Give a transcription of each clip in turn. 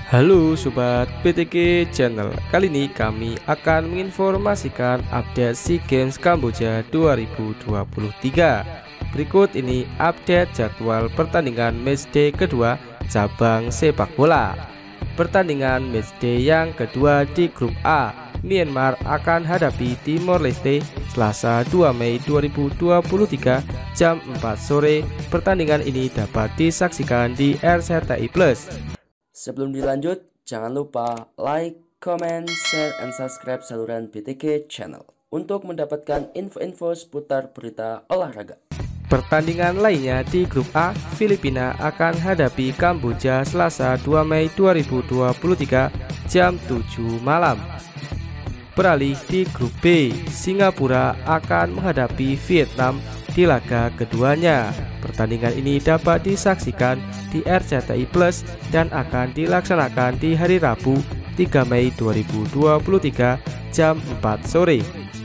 Halo Sobat BTK Channel, kali ini kami akan menginformasikan update SEA Games Kamboja 2023. Berikut ini update jadwal pertandingan matchday kedua cabang sepak bola. Pertandingan matchday yang kedua di grup A, Myanmar akan hadapi Timor Leste Selasa 2 Mei 2023 jam 4 sore. Pertandingan ini dapat disaksikan di RCTI Plus. Sebelum dilanjut, jangan lupa like, comment, share, and subscribe saluran BTK Channel untuk mendapatkan info-info seputar berita olahraga. Pertandingan lainnya di grup A, Filipina akan hadapi Kamboja Selasa 2 Mei 2023 jam 7 malam. Beralih di grup B, Singapura akan menghadapi Vietnam di laga keduanya. Pertandingan ini dapat disaksikan di RCTI Plus dan akan dilaksanakan di hari Rabu 3 Mei 2023 jam 4 sore.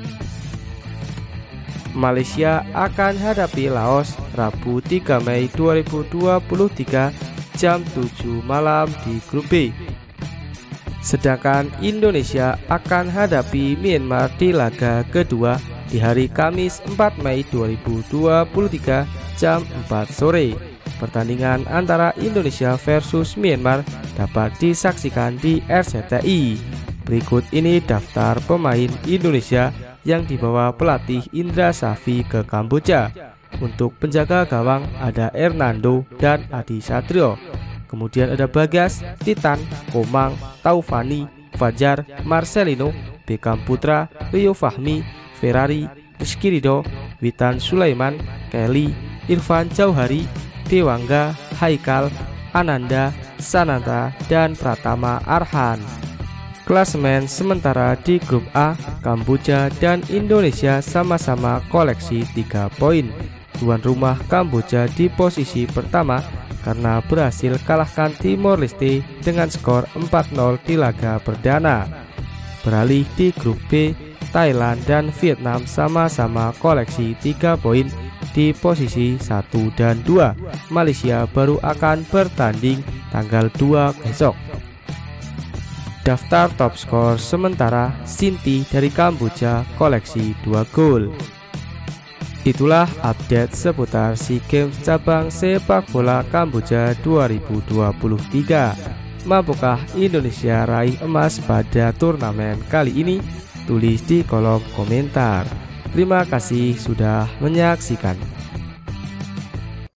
Malaysia akan hadapi Laos Rabu 3 Mei 2023 jam 7 malam di grup B. Sedangkan Indonesia akan hadapi Myanmar di laga kedua di hari Kamis 4 Mei 2023 jam 4 sore. Pertandingan antara Indonesia versus Myanmar dapat disaksikan di RCTI. Berikut ini daftar pemain Indonesia yang dibawa pelatih Indra Safri ke Kamboja. Untuk penjaga gawang ada Hernando dan Adi Satrio. Kemudian ada Bagas, Titan, Komang, Taufani, Fajar, Marcelino, Beckham Putra, Rio Fahmi, Ferrari, Rizky Ridho, Witan Sulaiman, Kelly, Irfan Jauhari, Dewangga, Haikal, Ananda, Sananta, dan Pratama Arhan. Klasemen sementara di grup A, Kamboja dan Indonesia sama-sama koleksi 3 poin. Tuan rumah Kamboja di posisi pertama karena berhasil kalahkan Timor Leste dengan skor 4-0 di laga perdana. Beralih di grup B, Thailand dan Vietnam sama-sama koleksi 3 poin di posisi 1 dan 2. Malaysia baru akan bertanding tanggal 2 besok. Daftar top skor sementara, Sinti dari Kamboja koleksi 2 gol. Itulah update seputar SEA Games cabang sepak bola Kamboja 2023. Mampukah Indonesia raih emas pada turnamen kali ini? Tulis di kolom komentar. Terima kasih sudah menyaksikan.